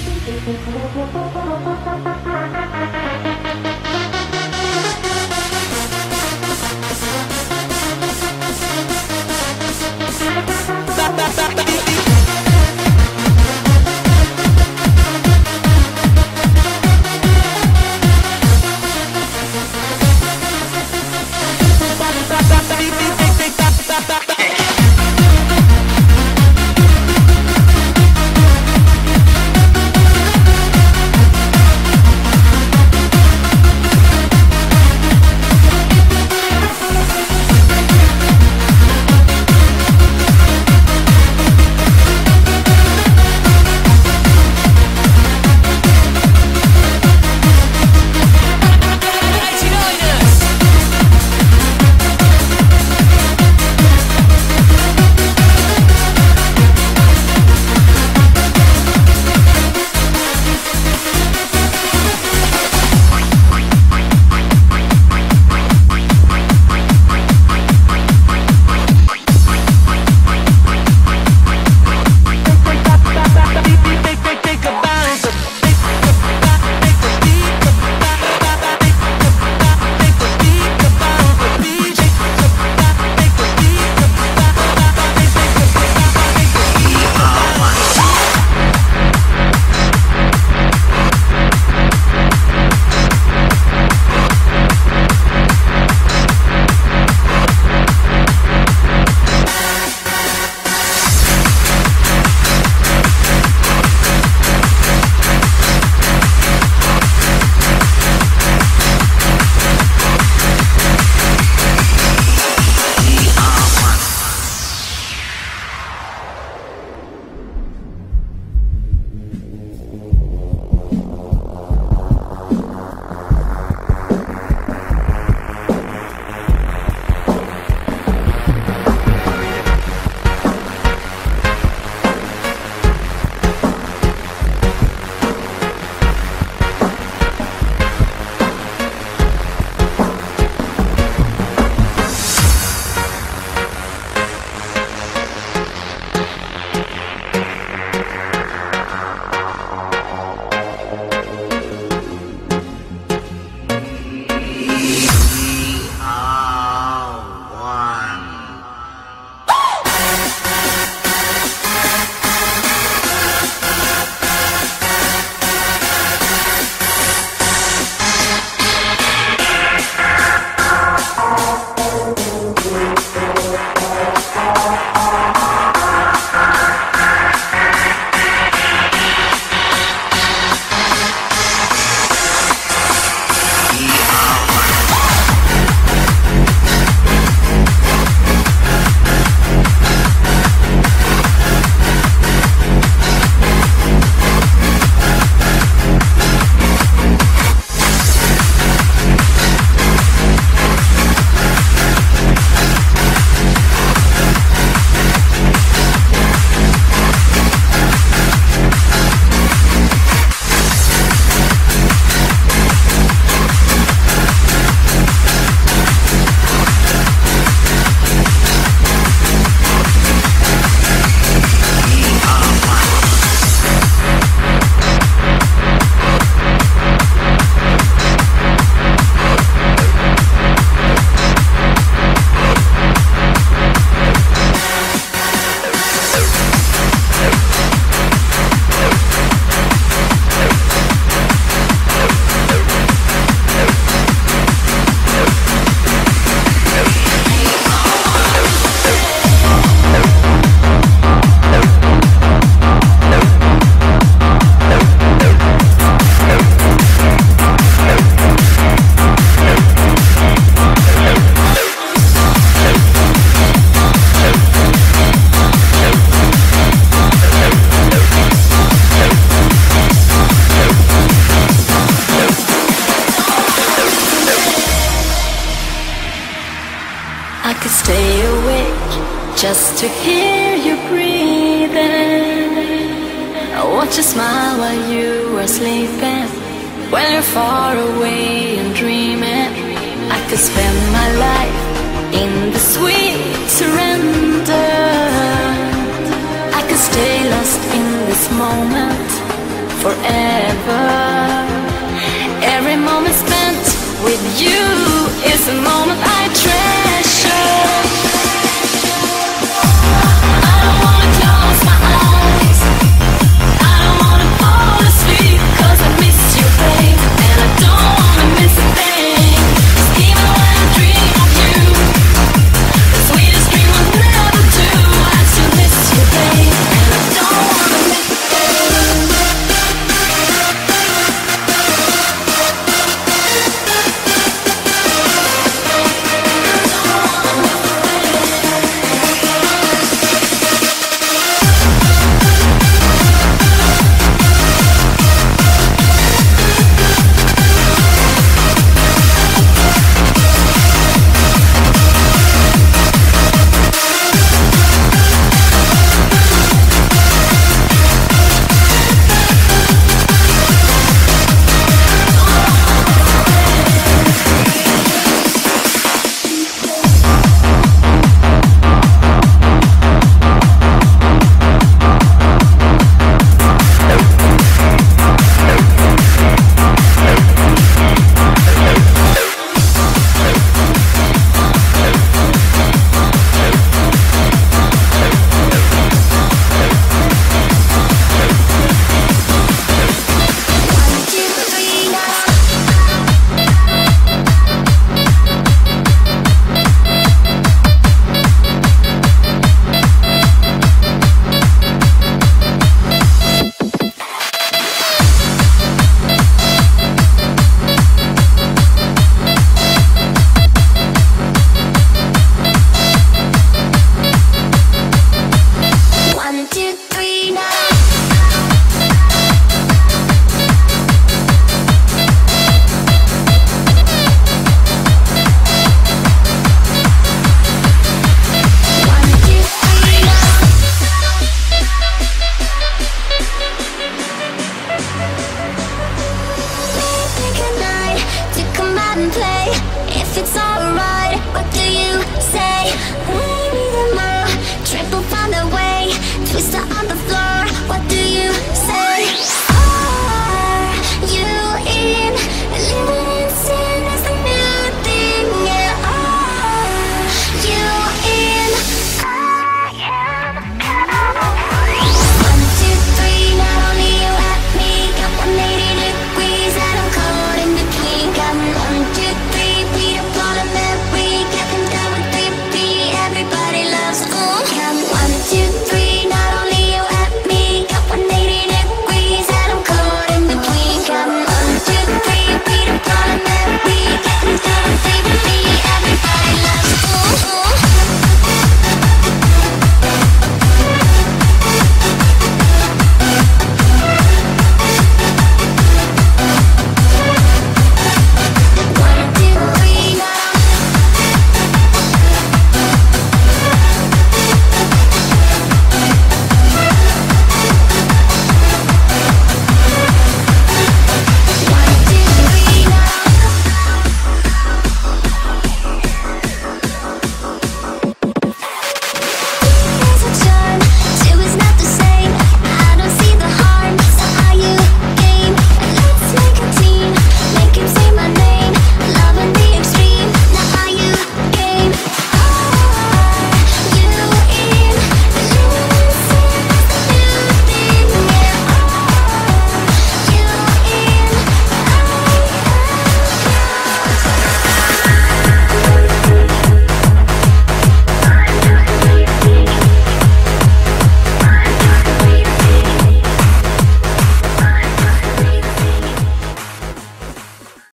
just to hear you breathing. I watch you smile while you are sleeping. When you're far away and dreaming, I could spend my life in the sweet surrender. I could stay lost in this moment forever. Every moment spent with you is a moment I treasure. I don't wanna close my eyes, I don't wanna fall asleep, 'cause I miss you, babe, and I don't wanna miss a thing. 'Cause even when I dream of you, the sweetest dream I'll never do, I still miss you, babe, and I don't wanna miss a thing. If it's alright, what do you say? Maybe the more triple find a way, twister on the floor.